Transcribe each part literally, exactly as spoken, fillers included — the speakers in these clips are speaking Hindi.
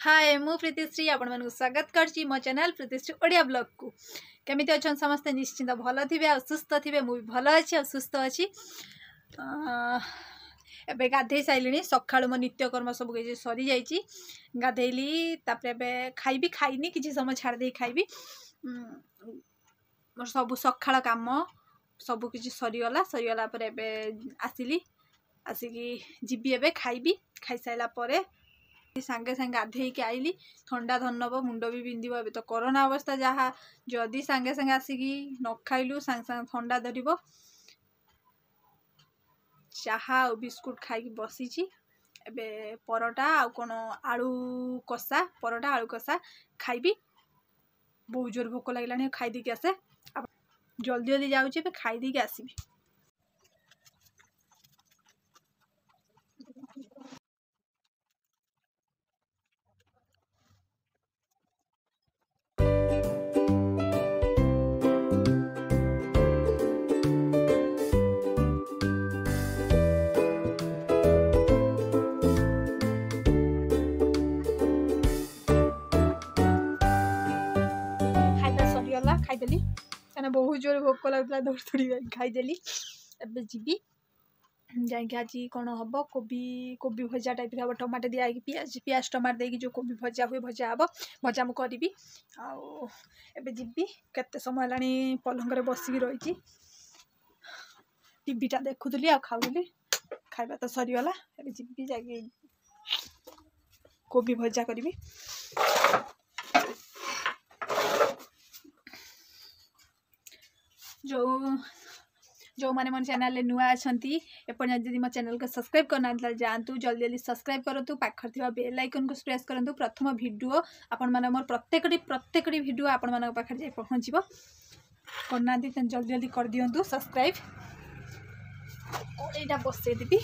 हाय मु प्रीतिश्री आपण मानक स्वागत करछि मो चैनल प्रीतिश्री ओडिया ब्लॉग को। केमिति अछन समस्त निश्चिंत भल थिबे आ सुस्थ थिबे। मु भल अछि आ सुस्थ अछि। एबे गाधे साइलिनी सखाळु मो नित्य कर्म सब के सरी जाईची। गाधेली तापरे एबे खाइबी खाइनी किछि समय छाड़ दे खाइबी। मोर सब सखाळ काम सब किछि सरी गला सरी गला पर एबे आसिली आसिकी जिबी एबे खाइबी खाइ साइला परे सांगे सांगे गाधे के आइली ठंडा धनब मुंड भी बिंदिब। ए तो कोरोना अवस्था जहाँ जदि सांगे सांगे आसिकी न खाइलु सांगे सांगे ठंडा धरिब। चाहा और बिस्कुट खाई बसीची। एबे परोटा आउ कोन आलू कषा परोटा आलू कषा खाइबी। बहुत जोर भोक लागलानी खाई दी के आसे जल्दी जल्दी जाउची पे खाई दी के आसीबी। खाईदेली कहना बहुत जोर भोक लगुला दौड़ दौड़ी खाईदेली। एबे जीबी जाइके आज कौन हम कोबी कोबी भजा टाइप हम टमाटर दिया पियाज पियाज टमाटर देकी जो कोबी भजा हुए भजा हम भजा मु करी। आबे जीबी केते समय लानी पलंग बसिकी रही टीवीटा देखुली आ खाऊली खाइबा तो सरीगला। एबे जीबी जाके कोबी भजा करी। जो जो माने मन चैनल नुआ अच्छी एपन जदि मो चैनल को सब्सक्राइब करना जातु जल्दी जल्दी सब्सक्राइब करूँ पाखर थी बेल आइकन को प्रेस करूँ। प्रथम वीडियो आपण माने मोर प्रत्येक प्रत्येक वीडियो आपण मान पाखे जाए पहुँच करना जल्दी जल्दी कर दिंतु सब्सक्राइब। यहाँ बसई देवी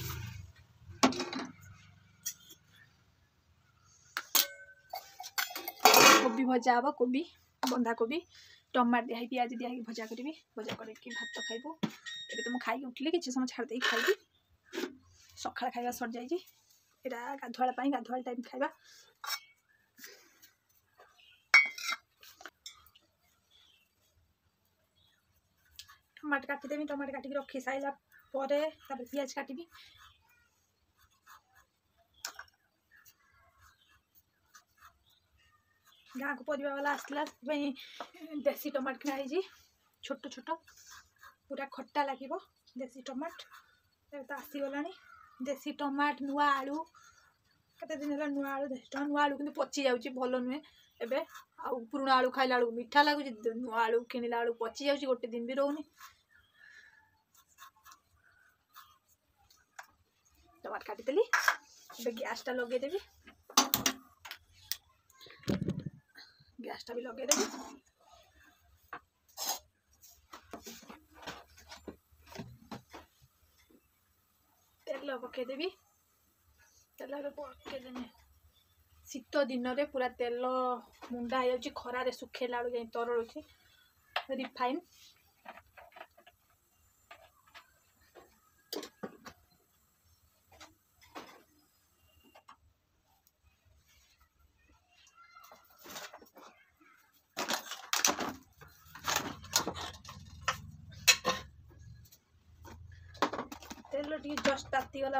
कोबी भजा हम कोबी बंधा कोबी टमाटर दिया पियाज दिया भजा करी भजा करके भात खाइबू। एबे तो मुझे खाई उठली किसी समय छाड़ दे खाइबी। सकाळ खाइबा सर जाइए यहाँ गाधुआल गाधुआल टाइम खाइबा। टमाटर काटिदेवी टमाटर काटिक रखी सारा पर पियाज काटबी। गाँ को परिवा वाला आसला देसी टमाटर किना छोट छोट पूरा खट्टा लगे देसी टमाटर तो आसीगला। देसी टमाटर नुआ आलू केते दिन है नुआ आलू देसी टमाटर नुआ आलू कि पची जाऊँगी भल नुहे। एबे आउ पुराणा आलू खाइला आलू मीठा लगुच नुआ आलू किणला आलू पची जाऊँगी गोटे दिन भी रोनी। टमाटर काटिदेली एबे गैस टा लगेदेवी गैस टा भी लगेदेवी। तेल पकईदेवी तेल पकईदेवी शीत दिन में पूरा तेल मुंडा हो खरारे सुखेला जाए तरल रिफाइन तेल टी जस्ट ताती गला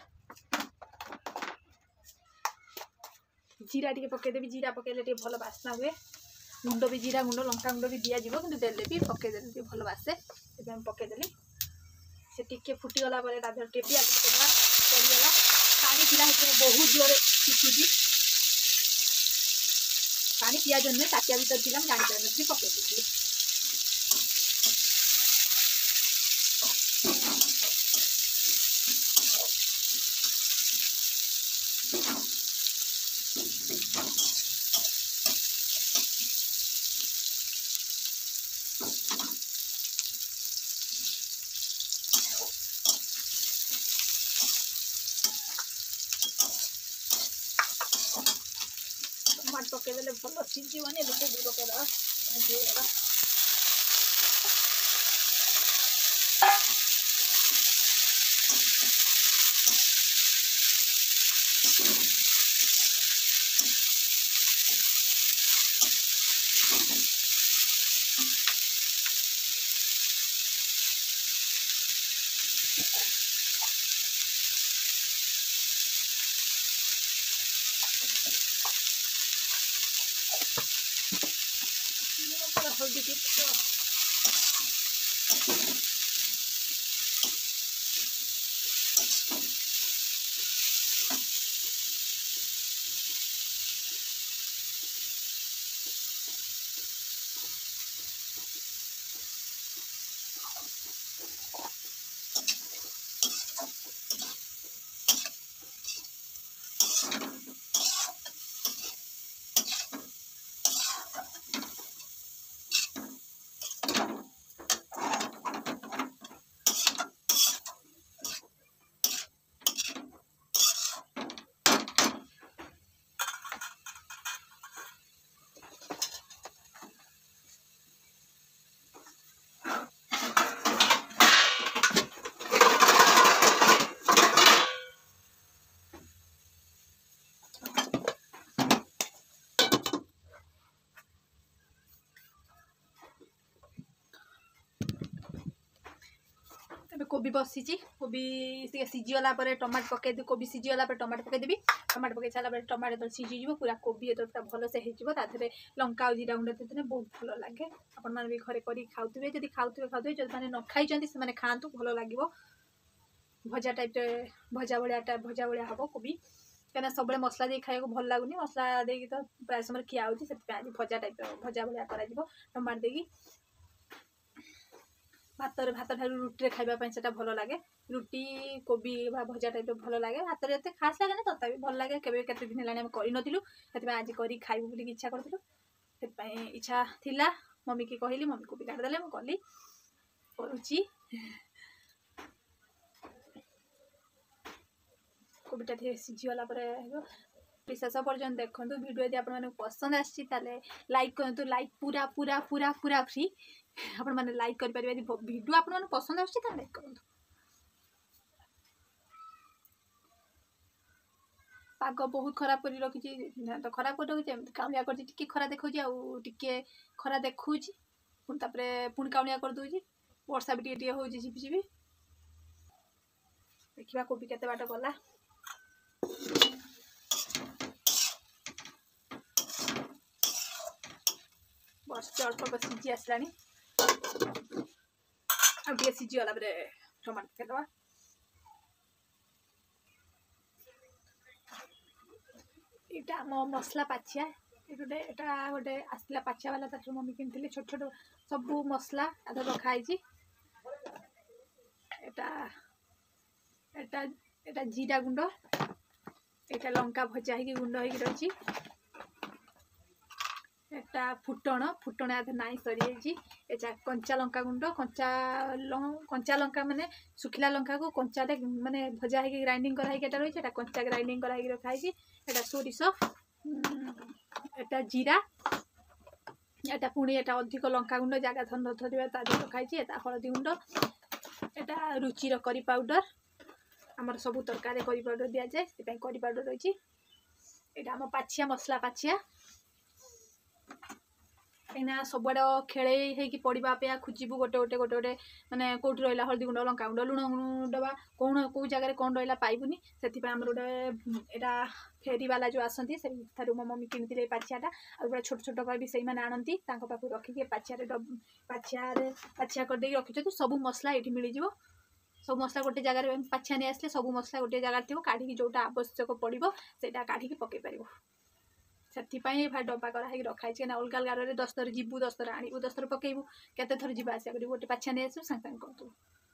जीरा टी पकईदेवी जीरा पकईले टी भल बास्ना हुए। गुंड भी जीरा गुंड लंका गुंड भी दिज्व कि देले भी पकईदे भल बासे ये पकईदेली से टिके फुटीगला पियाज पकईदेवा पड़गला पानी फिला बहुत जोर फुटुची पानी पियाज नुहे ताटिया भर थी जापारी पकईदी। टमाटर पकईदे भल सीझीबनी कोबी पकईदा हल्दी ଟିକେ कोबी बसीची कोबी सीझीगला टमाटो पकईदे कोबी सीझीगला टमाटो पकईदेवी टमाटो पकई सारा टमाटो तो सीझीज पूरा कोबी जो पूरा भलसे होता लंका और जीरा गुंड देते बहुत भल लगे आपण मैंने भी घरे कर खाऊे जब खाऊे खाऊे जो मैंने न खाई से खातु भल लगे भजा टाइप भजा भाया टाइप भजा भाया हम कोबी कहीं सब मसला दे खाया भल लगुनि मसला दे तो प्राय समय खिया हो आज भजा टाइप भजा भाया कर टमाटो देकी भात भात ठार रुटी खावाई से भल लगे रुटी कोबी भजा टाइप भल लगे भात एत खास लगे ना तथा भल लगे केते दिन है करूँ से आज कर खाइबू बोली इच्छा करूँ से इच्छा थिला मम्मी की कहली मम्मी कोबी काटिदेले मुझे कली करुच्ची कोबीटा सीझीगला शेष पर्यटन देखो वीडियो यदि आपको पसंद आए लाइक करूँ लाइक पूरा पूरा पूरा पूरा फ्री आपण मैंने लाइक करेंगे यदि वीडियो आप पसंद आए लाइक करूँ पाग बहुत खराब कर रखी तो खराब कर रखी काउलिया कर खरा देखा आगे खरा देखा पुणी पुणी काउलिया कर दूसरी वर्षा भी टे हो झिपी देखा कोबी केते बाट गला बस अल्प सीझी आसला आगे सीझीगला टमाटो पकईदवा यहाँ आम मसला पाचिया गोटे यहाँ गोटे आसला पाचिया वाला तर मम्मी किनी छोट छोट सब मसला आधा रखाई एटा जीरा गुंड एटा लंका भजा ही गुंड हो रही एटा फुटण फुटण आधे नाई सरी एटा कंचा लंका गुंड कंचा कंचा लंका माने सुखिला लंका को कंचा माने भजा ही ग्राइंडिंग कराई एटा रही है कंचा ग्राइंडिंग कराई रखाई एटा सोरिष एटा जीरा एटा पुणी एटा अधिक लंका गुंड जगह धन धरिया रखाई एटा हलदी गुंड एटा रुचि करी पाउडर आमर सब तरकारी करी पाउडर दि जाए से करी पाउडर रही है आम पाचिया मसला पाचिया कहीं सबुआड़ खेल हो पड़ा अपेक्षा खोजबू गोटे गोटे गोटे गोटे मैंने कौट रहा हलदी गुंड लंका गुंड लुण गुंड कौन कौ जगह कौन रहा पाइबुनी से गोटे यहाँ फेरी वाला जो आसती से मो मम्मी किनी पाचियाटा आ छोट छोट भी से आणती पाखु रखिए पाचिया पाचिया पाचिया करदे रखी सब मसला ये मिल जाव सब मसला गोटे जगह पाचिया नहीं आसले सब मसला गोटे जगह थी काढ़ी जोटा आवश्यक पड़ो से काढ़ी पकई पार से भाई डब्बा कराई रखाई अलग अलग दस थर जीवु दस थर आणु दस थर पकेबू केते थर जीवा आसा कर गोटे पाछिया नहीं आसू सांगे सांगे करदू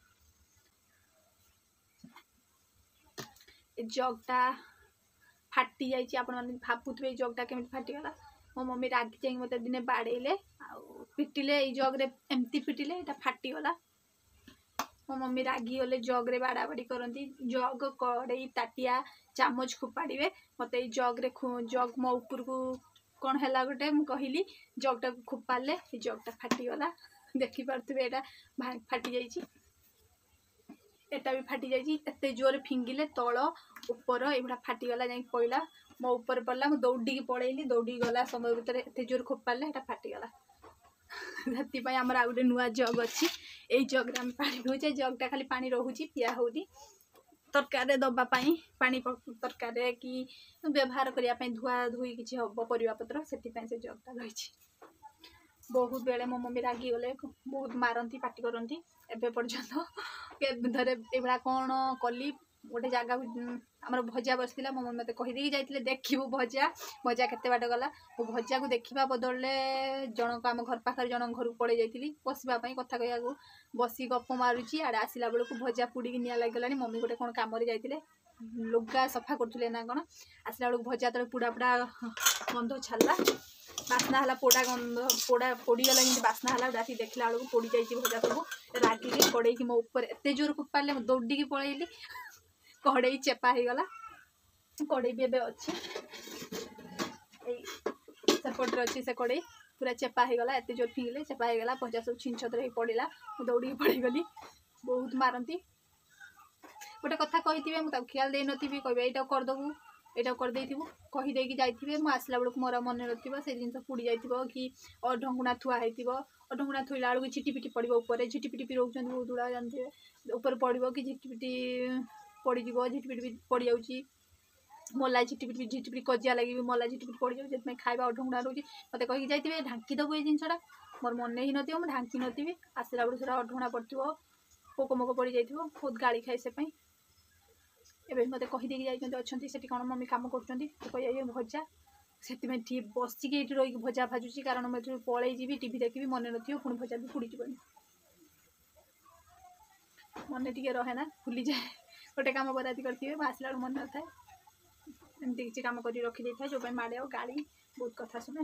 जगटा फाटी जाइए आपण मैंने भावुवे जगटा केमी फाटीगला मो मम्मी रागी जाए मत दिने बाड़े पिटिले जग्रे एमती पिटिले यहाँ फाटीगला मो मम्मी रागी गले जग्रे बाड़ा बाड़ी करती जग कड़े ताटिया चामच खोपाड़े मत जग्रे जग मो ऊपर को कौन है गोटे मुझे कहली जगटा खोपाड़े जगटा फाटीगला देखिपे यहाँ फाटी जाइए एटा भी फाटी जाइए एत जोर फिंगिले तल ऊपर एगुड़ा फाटीगला जा पड़ा मो ऊपर पड़ा मुझे दौड़ी पलैली दौड़ी गला समय भितर एत जोर खोपाड़े फाटीगला से आमर आ गए नुआ जग अच्छी यही जग्रे आम पा पिछे जगटा खाली पा रोचे पिया हो तरकारी दवापाई पा तरकारी कि व्यवहार करने धुआ धुई किसी हम परिवा पत्र से जगटा रही बहुत बेले मो मम्मी रागी गले बहुत मारती पाटी करती एवं पर्यटन धरे एभा कौन कली गोटे जगह आम भजा बसला मो मम्मी मत कहीदे जाते देखू भजा भजा केते बाट गला वो भजा को देखा बदले जनक आम घर पाखे जन घर पड़े जाती बसवाई कथा कहू बसी गप मारुची आड़े आसला बेलू भजा पुड़ी निआ लगला मम्मी गोटे कौन कम जाते लुगा सफा करुले ना कौन आसला बेलू भजा तक पुड़ा पुड़ा गंध छाला बास्ना है पोड़ा गंध पोड़ा पोड़गला जमी बास्ना है राति देखला बेलू पोड़ी जाइए भजा सब रागिक कड़े मो ऊपर एत जोर फोपाड़े दौड़ी पलैली कड़े चेपा हो गला कड़े भी एवं अच्छी सेपटे अच्छी से कड़े पूरा चेपा हो गला एत जोर फिंगले चेपा हो गला भजा सब छिन छतर पड़ा दौड़ी पड़गली बहुत मारती गोटे कथा कही मुझे ख्याल दे नी कह यहाँ करदेबू यहाँ करदे कहीदे जाइए मुझे आसला बेलू मोर मन रही से जिन पुड़ी जाइए कि अढंगुणा थुआई अढंगुणा थोला बेलू झिटिपिटी पड़ो उपर झिटिपिटी भी रोकते बहुत गुड़ा जानते ऊपर पड़ो कि झिटिपिटी पड़ज झिटिपिटी भी पड़ जाऊँगी मला झिटिपिटी झिटिपिटी कजिया लगे भी मला झिटिपिटी पड़ जाए खाଇବା अढंगुणा रोचे मत कही जाइए ढांकी दबू ये जिनसा मोर मन ही नथिबो मुझे ढांकी नी आसला बेलू से अढंगुणा पड़ो पोक मोक पड़ जाइए बहुत गाड़ी खाए से एवं मत कहीदे जाइए अच्छा से कौन मम्मी कम कर भजा से बसिक ये रही भजा भाजुची कारण मुझे पलि जी टीवी देखी मन नथी पुणी भजा भी पुड़ी जीवन मन टे रहे ना भूली जाए गोटे कम बरादी करते आसला मन न था एमती किसी कम कर रखी था जो माड़े आ गाड़ी बहुत कथा शुणे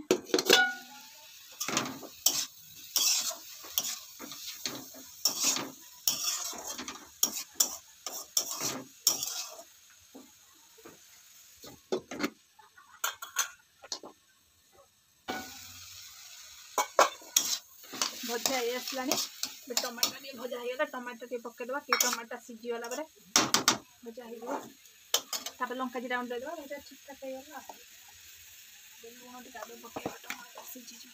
भजा ये आसला टमाटर टे भजा हो टमाटर टे पकईदे कि टमाटर सीझीगला भजा हो लंका जीरा अंडे देवा भजा ठीक ठाक होगा लुण टे पकईवा टमाटर सीझी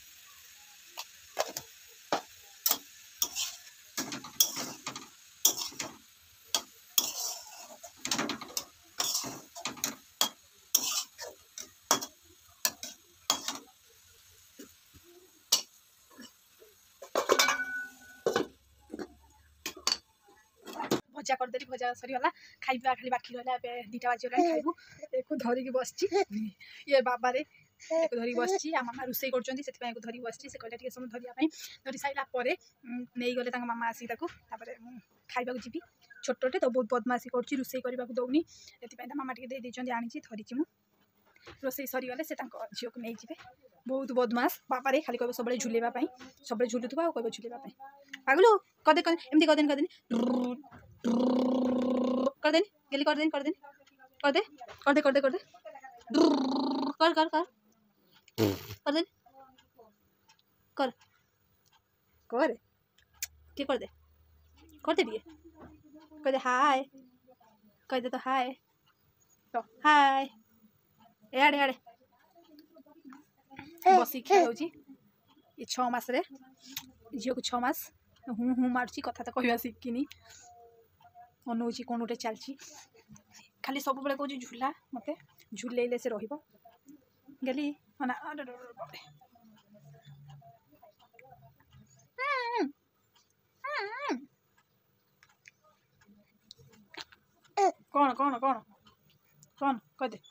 भजा करदेली भजा सरीगला खाइबा खाली बाकी रहा दुटा बाजी गला खाइबू एक धरिकी बस ये बाबा रे एक धरिकी बस मामा रोसे कर धरिकी बस से कहले टे समय धरिया धरी सारापर नहीं गले मामा आसिक खाइबा जी छोटे तो बहुत बदमाशी कर रोसे करने को दौनी से मामा टे दे आनी धरी मु रोसे सरीगले से झील को नहीं जाए बहुत बदमाश बाबा रे खाली कह सब झुलेवाई सब झुलुवा कह झुलेवाई पागलू कदे एमती करदेनि करदेनि करदेनि गेली करदेनि करदेनि करदे करदे करदे करदे कर कर कर करदेनि कर कर टे करदे करदे टे कहदे हाय कहदे तो हाय तो हाय एआड़े एआड़े बसिक खेल ये छमास झील को छमास हूँ हूँ मार्ची कथा तो कहवा शिखिनी अनौची कौन गोटे चलची खाली सब बेले कौन झूला मत झूलेले से रही गली कौन कौन कौन कौन कहदे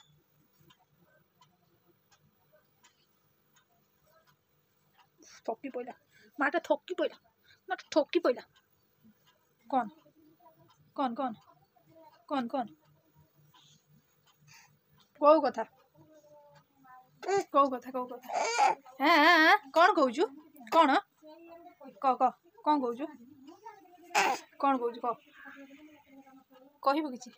थकी पड़ा माटा थकी पड़ा माटा थकी पड़ा कौन कौन कौन कौन कौन कौ कथा कौ कथा कौ कथा हाँ कौन कहूँ कौन कह कह कौन कहूँ कौन कहूँ कह कहबू कि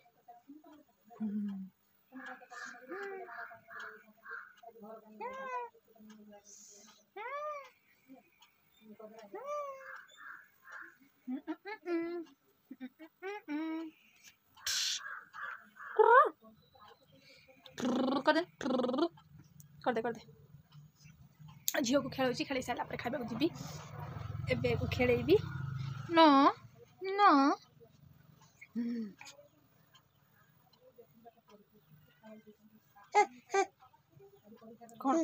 कर दे कर दे कर दे झील को खेल खेल सारा खावा जी एबे को खेलेबी न न कौन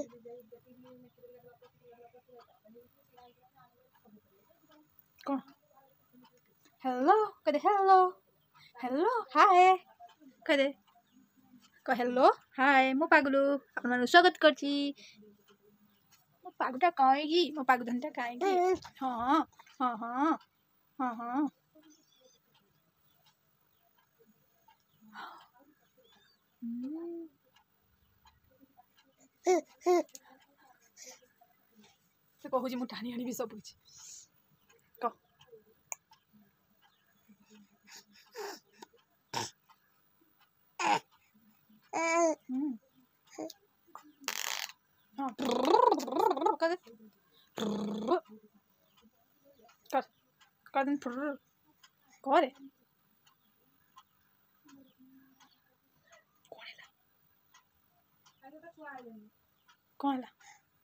कौन हेलो कदे हेलो हेलो हाय कदे क हेलो हाय मो पागलू अपन मन स्वागत करची मो पागुटा कहेगी मो पागु धनटा कहेगी हां हां हां हां हां से कहू जी मु टाणी आनी सब कुछ क हां कर कर कर दिन करे कौन है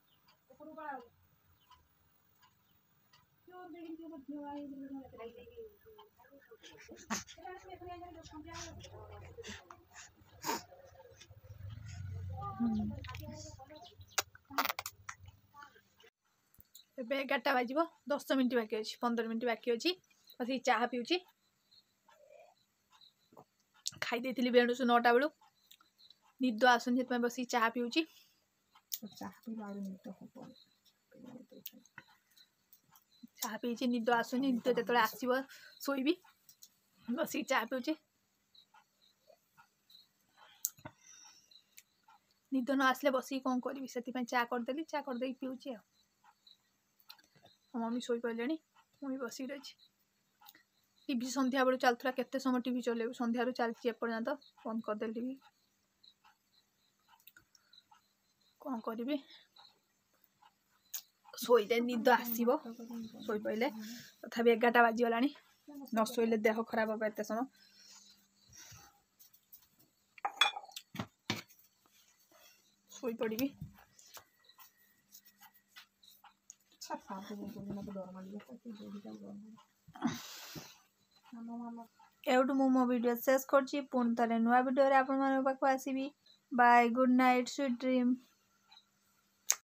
एबे एगारटा बाजिब दस मिनिट बाकी अच्छी पंद्रह मिनिट बाकी अच्छी बस चाह पीऊँ खाई देती बेणुसु नौटा बेलू निद आसुनी से बस चाह पीऊँ चाह पी निद आसुनी निद जो आसो शोबी बस चाह पीऊँ निद न आसले बस कौन करी से चाह करदेली चाह करदे पीऊँ मम्मी शोई पड़े मुझे बस रही टीवी संध्या बेलू चलता केते समय टीवी चलेबू संध्यारू चलती एपर्यंत बंद करदेली टीवी कौन करी शोले निद आसो शोई पड़े तथा एगारटा बाजीगला न शोले देह खराब हम एत समय शोई पड़ी एवटू मु मो वीडियो शेष करछि पुणी थे नुआ वीडियो रे आपण मन पाखु आसीबी bye good night sweet dream.